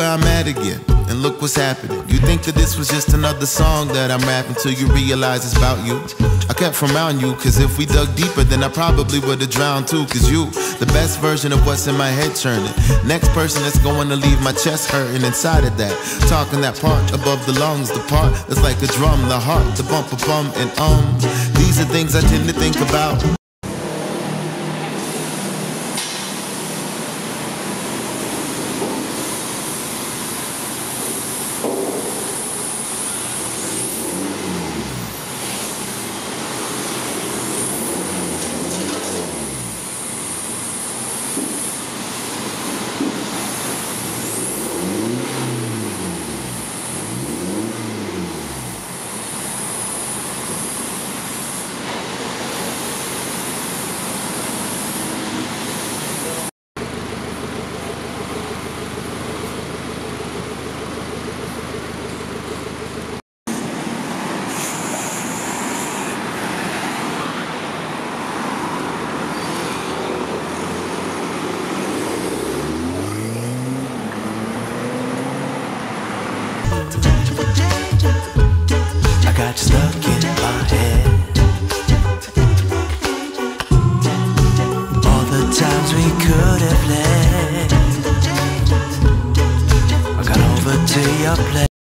I'm at again, and look what's happening. You think that this was just another song that I'm rapping till you realize it's about you. I kept from around you, cause if we dug deeper then I probably would've drowned too. Cause you, the best version of what's in my head churning. Next person that's going to leave my chest hurting inside of that. Talking that part above the lungs, the part that's like a drum, the heart, the bump, a bum, and these are things I tend to think about. I got stuck in my head. All the times we could have led. I got over to your place.